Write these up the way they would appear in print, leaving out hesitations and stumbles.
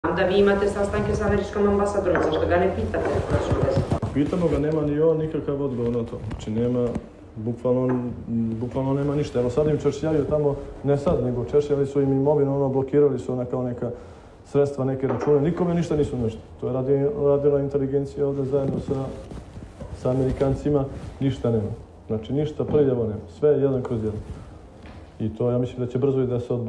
Da vi imate sastanke sa američkom ambasadorom, zašto ga ne pitate? Pitamo ga, nema ni on nikakav odgovor na to. Znači nema, bukvalno nema ništa. Evo sad im češljaju tamo, ne sad, nego češljali su im imovinu, blokirali su ona kao neka sredstva, neke račune. Nikome ništa nisu nešto. To je radila inteligencija ovdje zajedno sa Amerikancima. Ništa nema. Znači ništa prljavo nema. Sve jedan kroz jedan. I to ja mislim da će brzo i da se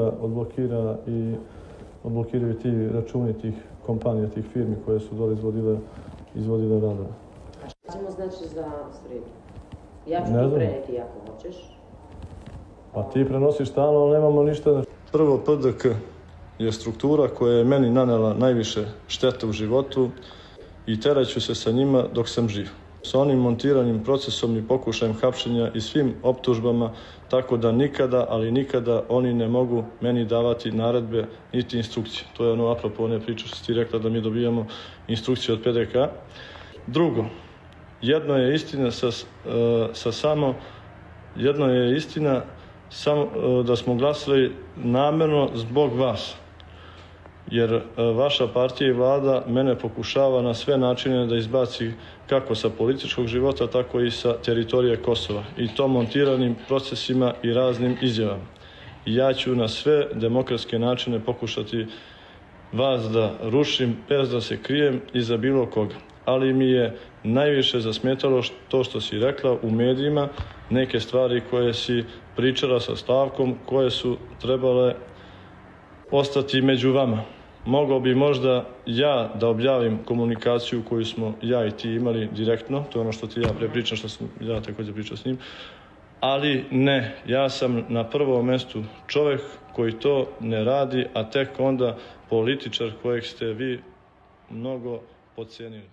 odblokiraju ti računi tih kompanija, tih firmi koje su dole izvodile radove. Šta ćemo znači za sredu? Ja ću ti preneti ako hoćeš. Pa ti prenosiš stalno, ali nemamo ništa. Prvo, PDK je struktura koja je meni nanela najviše štete u životu i teraću se sa njima dok sam živ. Sa onim montiranim procesom i pokušajem hapšenja i svim optužbama, tako da nikada, ali nikada oni ne mogu meni davati naredbe niti instrukcije. To je ono apropo one priče što si ti rekla da mi dobijamo instrukcije od PDK. Drugo, jedno je istina da smo glasali namjerno zbog vas. Jer vaša partija i vlada mene pokušava na sve načine da izbaci kako sa političkog života, tako i sa teritorije Kosova. I to montiranim procesima i raznim izjavama. Ja ću na sve demokratske načine pokušati vas da rušim bez da se krijem iza bilo koga. Ali mi je najviše zasmetalo to što si rekla u medijima, neke stvari koje si pričala sa Slavkom, koje su trebale ostati među vama. Mogao bi možda ja da objavim komunikaciju koju smo ja i ti imali direktno, to je ono što ti ja prepričam, što sam ja također pričao s njim, ali ne, ja sam na prvom mjestu čovjek koji to ne radi, a tek onda političar kojeg ste vi mnogo podcijenili.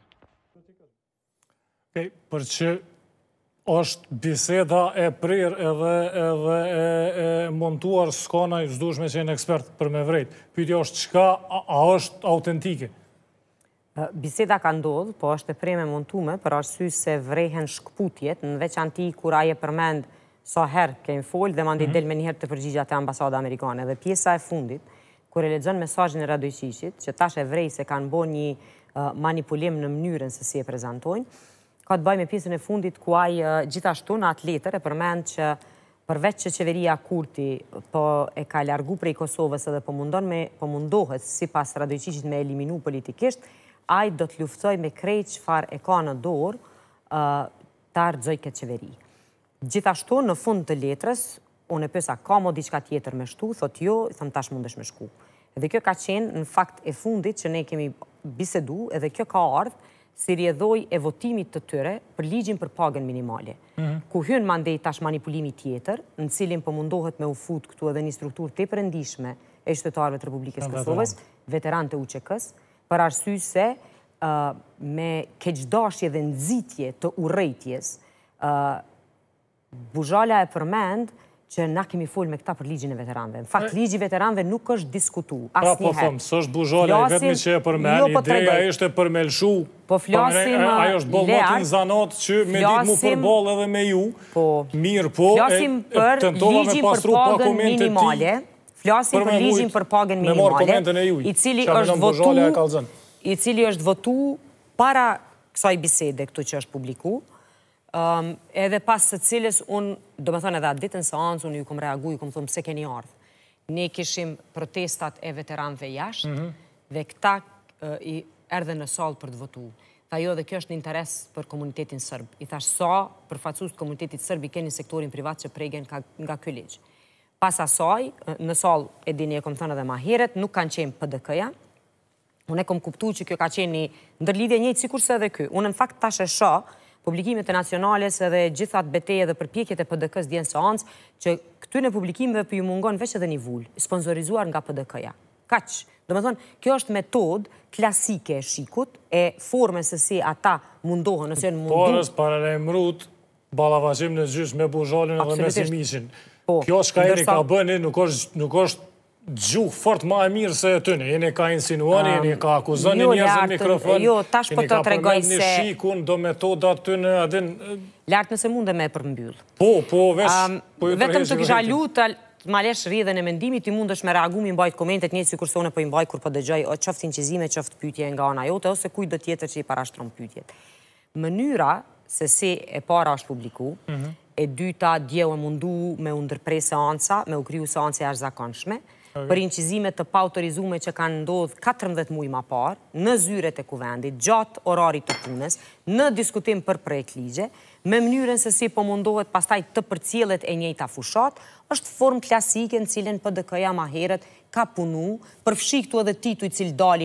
Për që është biseda e prirë edhe e montuar, s'ka na s'dush me qenë ekspert për me vrejt. Pyetja është çka, a është autentike? Biseda ka ndodhë, po është e prirë me montume, për arsye se vrehen shkputjet, në veçanti kur aje përmend sa herë kemi folë dhe mandi del me njëherë të përgjigjat e ambasada amerikane. Dhe pjesa e fundit, kur e lexon mesazhin e Radojqiqit, që tash e vrej se kanë bërë një manipulim në mënyrën se si e prezantojnë, ka të bëjë me pjesën e fundit ku ai gjithashtu në atë letër e përmend që përveç që qeveria Kurti po e ka largu prej Kosovës edhe po mundohet sipas Radojqiqit me eliminu politikisht, ai do të luftoj me krejt çfarë e ka në dorë ta argëzoj këtë qeveri. Gjithashtu në fund të letrës, unë e pyesa ka mo diçka tjetër me shtu, thot jo, i them tash mundesh me shku. Edhe kjo ka qenë në fakt e fundit që ne kemi bisedu, edhe kjo ka ardhur si rjedhoj e votimit të tyre për ligjin për pagën minimale. Ku hyn mandej tash manipulimi tjetër, në cilin po mundohet me u fut këtu edhe një strukturë tepër e ndihshme e qytetarëve të Republikës Kosovës, veteranët e UÇK-s, për arsye se me keqdashje dhe nxitje të urrejtjes, Buzhala e përmend që na kemi folë me këta për ligjin e veteranëve. Në fakt, ligji i veteranëve nuk është diskutuar asnjëherë. Po them, s'është Buzhala e vetmi që e përmend, ideja ishte për me lshu. Po flasim ajo është boll motin zanat që me ditë mu përball edhe me ju. Mirë, po flasim për ligjin për pagën minimale. Flasim për ligjin për pagën minimale, i cili është votu para kësaj bisede këtu që është publiku. Edhe pas së cilës unë, do me thënë edhe atë ditën seancë, unë ju kom reagu, ju kom thëmë pse keni ardhë. Ne kishim protestat e veteranëve jashtë, dhe këta i erdhe në salë për të votu. Tha jo, dhe kjo është në interes për komunitetin sërbë. I thash sa përfaqësues të komunitetit sërbë i keni sektorin privat që pregen nga ky ligj. Pas asaj, në salë, e dini e kom thënë edhe ma heret, nuk kanë qenë PDK-ja. Unë e kom kuptu që kjo ka qenë një ndërlidhje njëjtë sikurse edhe ky. Unë në fakt tash e shoh publikimet e nacionales edhe gjithat beteje dhe përpjekjet e PDK-s djenë seancë, që këtyne publikimeve për ju mungon veç edhe një vull, sponsorizuar nga PDK-ja. Kaq. Do me thonë, kjo është metodë klasike e shikut, e forme se si ata mundohën, nëse janë mundu... Porës, paralajmërut, ballavaqim në gjysh me Buzhalin edhe me Simiqin. Kjo shka jeni ka bëni, nuk është gjuhë fort ma e mirë se tëne. Jeni ka insinuani, jeni ka akuzani njerëz në mikrofon, jeni ka përmend një shikun do metodat tëne adin... Lartë nëse munde me përmbyll. Po, vesh... Vetëm të kisha lutë malesh rrjedhën e mendimit, ti mund është me reagu mi mbajt komentet njëtë si kurse une po i mbaj kur po dëgjoj qoftë inqizime, qoftë pyetje nga ana jote, ose kujt do tjetër që i parashtron pyetjet. Mënyra se si e para është publiku, e dyta dje u mundu me u ndërprej seanca, me u kriju seanca jashtëzakonshme, për inqizimet të paautorizume që kanë ndodhur 14 muaj më parë, në zyret e kuvendit, gjatë orarit të punës, në diskutim për projekt ligje, me mënyrën se si po mundohet pastaj të përcjellet e njëjta fushat, është formë klasike në cilën PDK-ja më herët ka punu, përfshi këtu edhe tituj i cili dali